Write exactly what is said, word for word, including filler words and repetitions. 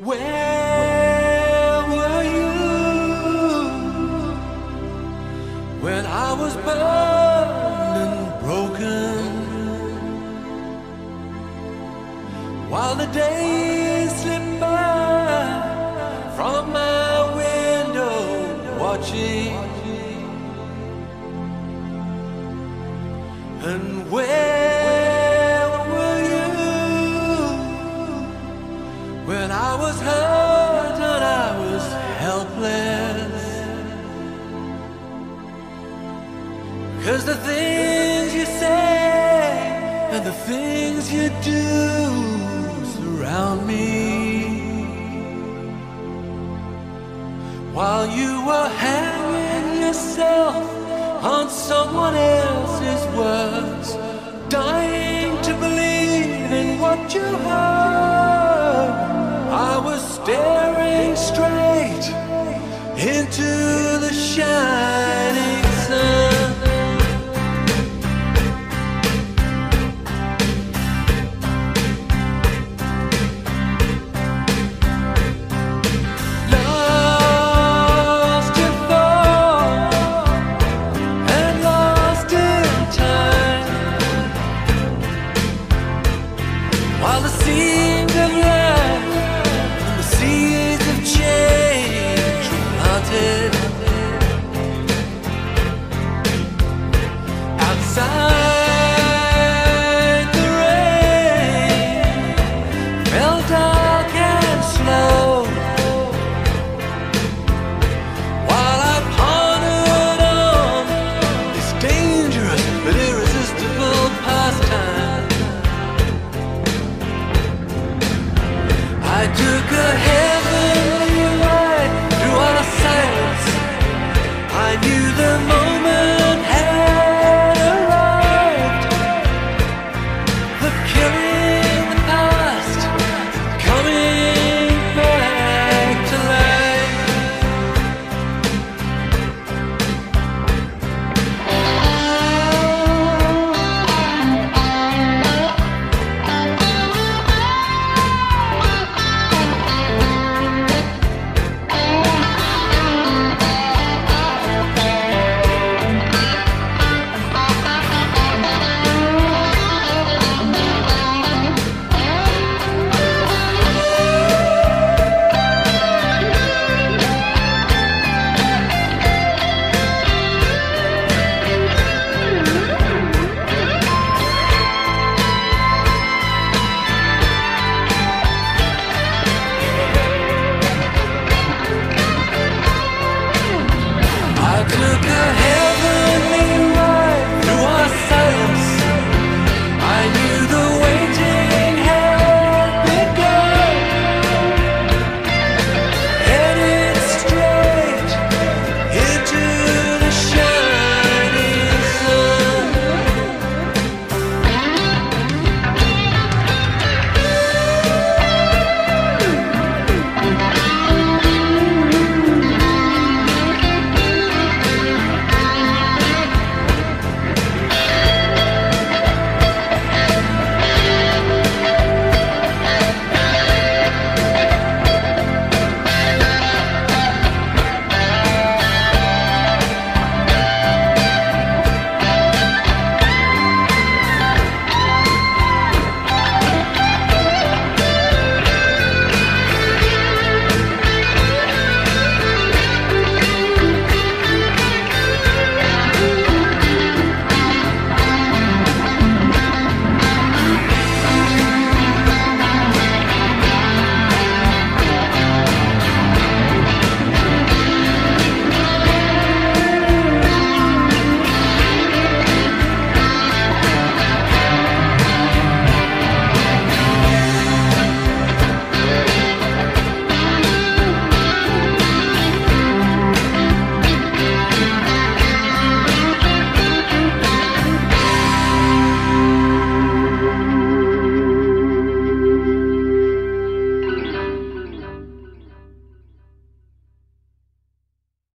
Where were you when I was burned and broken? While the days slipped by from my window, watching. And where were you when I was hurt and I was helpless? 'Cause the things you say and the things you do surround me. While you were hanging yourself on someone else's words, dying to believe in what you heard, I was staring straight into the shining sun. While the seeds of life and the seeds of change were planted outside, the rain fell dark and slow. While I pondered on this dangerous but irresistible pastime, I took a